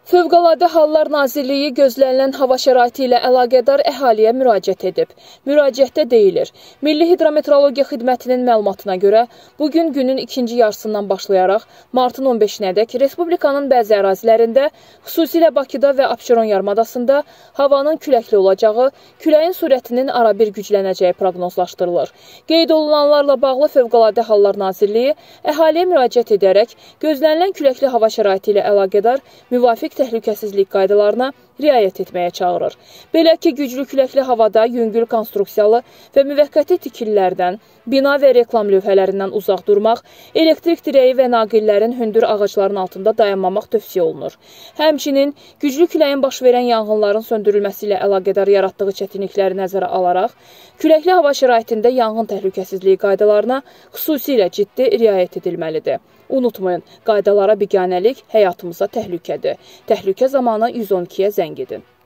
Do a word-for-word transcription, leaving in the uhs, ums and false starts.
Fövqəladə Hallar Nazirliyi gözlənilən hava şəraiti ilə əlaqədar əhaliyə müraciət edib. Müraciətdə deyilir, Milli Hidrometeorologiya Xidmətinin məlumatına görə, bugün günün ikinci yarısından başlayaraq martın on beşinədək Respublikanın bəzi ərazilərində, xüsusilə Bakıda və Abşeron yarımadasında havanın küləkli olacağı, küləyin sürətinin arabir güclənəcəyi proqnozlaşdırılır. Qeyd olunanlarla bağlı Fövqəladə Hallar Nazirliyi əhaliyə müraciət edərək, gözlənilən küləkli hava şəraiti ilə əlaqədar müvafiq təhlükəsizlik qaydalarına riayət etməyə çağırır. Belə ki, güclü küləkli havada yüngül konstruksiyalı və müvəqqəti tikililərdən, bina və reklam lövhələrindən uzaq durmaq, elektrik dirəyi və naqillərin hündür ağacların altında dayanmamaq tövsiyə olunur. Həmçinin, güclü küləyin baş verən yanğınların söndürülməsi ilə əlaqədar yaratdığı çətinlikləri nəzərə alaraq, küləkli hava şəraitində yanğın təhlükəsizliyi qaydalarına xüsusilə ciddi riayət edilməlidir. Unutmayın, qaydalara biganəlik həyatımıza təhlükədir. Təhlükə zamanı yüz on ikiyə zəng edin.